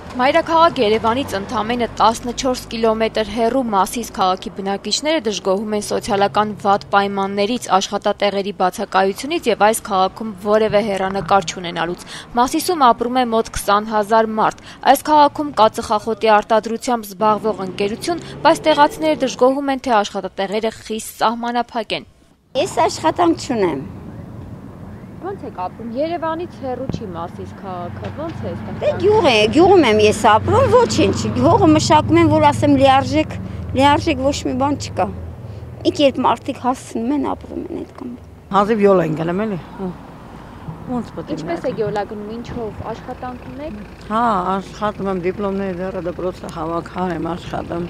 Մայրաքաղաք Երևանից ընդամենը 14 կիլոմետր հեռու Մասիս քաղաքի բնակիչները դժգոհում են սոցիալական վատ պայմաններից, աշխատատեղերի բացակայությունից եւ այս քաղաքում որևէ հեռանկար չունենալուց։ Մասիսում ապրում է մոտ 20,000 մարդ։ Այս քաղաքում կա ծխախոտի արտադրությամբ զբաղվող ընկերություն, բայց տեղացիները դժգոհում են, թե աշխատատեղերը խիստ սահմանափակ են։ Ես աշխատանք չունեմ։ Ոնց եք ապրում։ Երևանից հեռու չի Մասիս քաղաքը։ Ոնց է այստեղ։ Դե գյուղում եմ ես ապրում, ոչինչ։ Գյուղը մշակում են, որ ասեմ լիարժեք ոչ մի բան չկա։ Ինք երբ մարդիկ հասցնում են ապրում են այդ կամբը։ Հազիվ յոլ են գնում էլի։ Ոնց պետք է։ Ինչպես է յոլա գնում, ինչով աշխատանք ունեք։ Հա, աշխատում եմ դիպլոմների դերը դպրոցը հավաքան եմ աշխատում։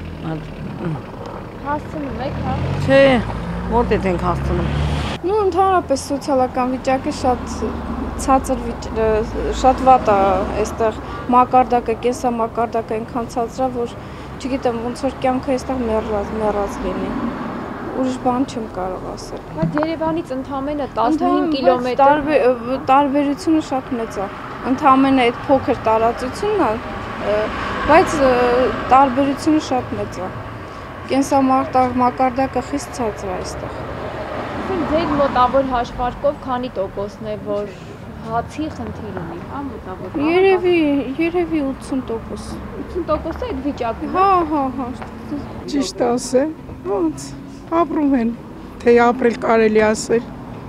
Հասցնում եք, հա։ Չէ, որտե՞ղ ենք հասցնում։ Ну, ընդհանրապես սոցիալական վիճակը շատ ցածր շատ վատ է այստեղ մակարդակը, կենսամակարդակը այնքան ցածր է, որ չգիտեմ ոնց որ կյանքը այստեղ մեռած լինի։ Ուրիշ բան չեմ կարող ասել։ Բայց Երևանից ընդամենը 15 կիլոմետր տարբերությունը շատ մեծ է։ Ընդամենը այդ փոքր տարածությունն է, բայց տարբերությունը շատ մեծ է։ Կենսամակարդակը խիստ ցածր է այստեղ։ Ձեր մոտավոր հաշվարկով քանի տոկոսն է, որ հացի խնդիր ունի, հա, մոտավոր։ Երևի 80%։ 80% է այդ վիճակը։ Հա։ Ճիշտ ասեմ, ոնց ապրում են, թե ապրել կարելի ասել։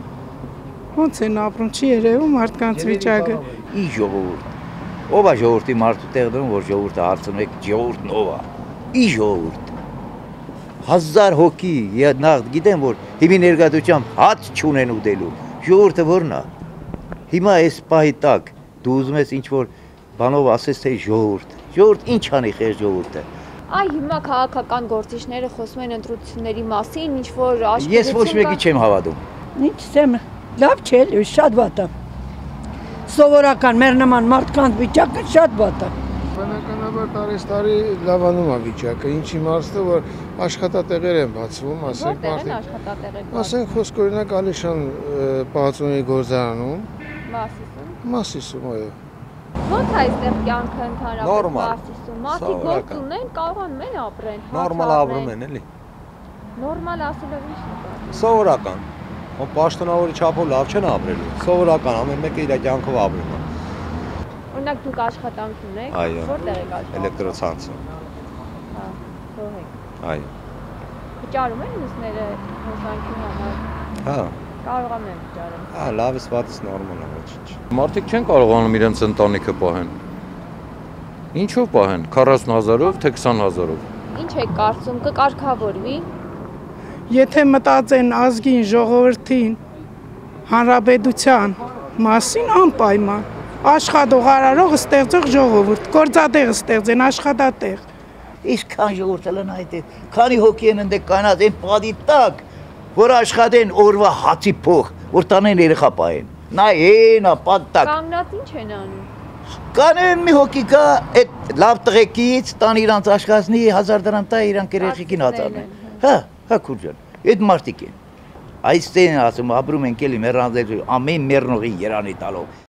Ոնց են ապրում, չի երևում մարդկանց վիճակը։ Ի ժողովուրդ։ Ով է ժողովրդի մարդու տեղ դնում, որ ժողովուրդը հարցնում եք, ժողովուրդն ով է։ Ի ժողովուրդ։ 1000 հոգի, նախ գիտեմ, որ հիմի ներկայությամբ հաց չունեն ուտելու, ժողովուրդը որն է։ Հիմա այս պահի տակ դու ուզում ես ինչ-որ բանով ասես, թե ժողովուրդ ինչ անի խեր ժողովուրդը։ Այ հիմա քաղաքական գործիչները խոսում են ընտրությունների մասին, ինչ-որ աշխուժություն։ Ես ոչ մեկի չեմ հավատում։ Ինչ ասեմ, լավ չէ, շատ վատ է։ Սովորական մեր նման մարդկանց վիճակը շատ վատ է։ Բնականաբար տարի լավանում է վիճակը, ինչի իմաստով որ աշխատատեղեր են բացվում, ասենք մարդիկ աշխատատեղեր։ Ասենք խոսք օրինակ Ալիշան պահածունի գործարանում, Մասիսում, այո։ Ոնց է այստեղ կյանքը ընդհանրապես Մասիսում։ Մարդիկ գործ ունեն, կարողանում են ապրեն։ Նորմալ ապրում են, էլի։ Նորմալ ասելով ինչ նկատի։ Սովորական։ Պաշտոնավորի չափով լավ չեն ապրելու։ Սովորական, ամեն մեկը իր կյանքով ապրում է։ Օրինակ դուք աշխատանք ունեք, որտեղ եք աշխատում։ Էլեկտրոցանցը։ Հա, թող եք։ Այո։ Վճարում են մյուսները հոսանքի համար։ Հա։ Կարողանում են վճարել։ Հա, լավից վատից նորմալ է, ոչինչ։ Մարդիկ չեն կարողանում իրենց ընտանիքը պահեն։ Ինչով պահեն, 40,000-ով, թե 20,000-ով։ Ինչ եք կարծում, կկարգավորվի։ Եթե մտածեն ազգին, ժողովրդին, հանրապետության մասին անպայման աշխատող արարող ստեղծող ժողովուրդ, գործատեղ ստեղծեն, աշխատատեղ։ Ինչքան ժողովուրդը լնա այդ, քանի հոգի են ընդ կանած այն պադի տակ, որ աշխատեն օրվա հացի փող, որ տանեն երեխա պահեն։ Նա այնա պատ տակ։ Կանգնած ինչ են անում։ Կանեն մի հոգի կա այդ լավ տղեկից տան իրանց աշխատնի 1000 դրամ տա իրանք երեխեքին հացարն։ Հա, քուրջան։ Այդ մարդիկ են։ Այստեղ ասում ապրում ենք էլի մեռանձել ամեն մեռնողի երանի տալով։